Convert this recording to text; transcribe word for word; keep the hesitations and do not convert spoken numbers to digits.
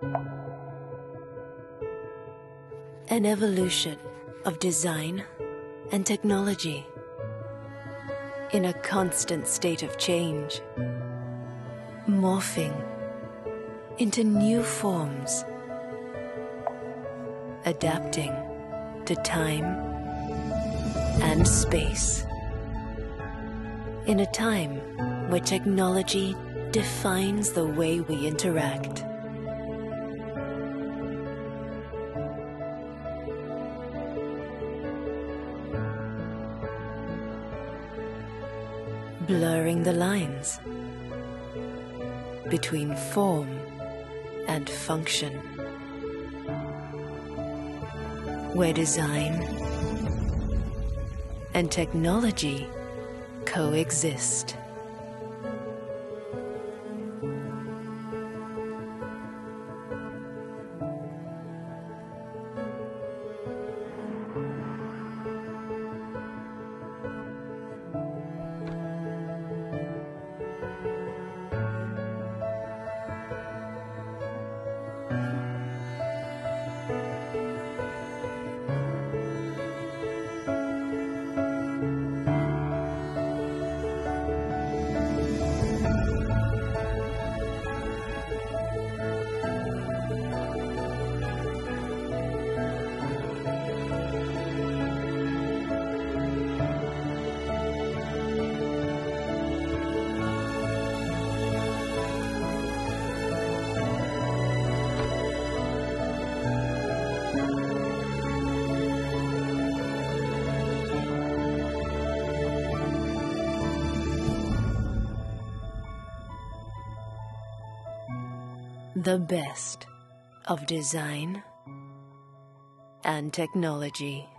An evolution of design and technology in a constant state of change, morphing into new forms, adapting to time and space. In a time where technology defines the way we interact. Blurring the lines between form and function, where design and technology coexist. The best of design and technology.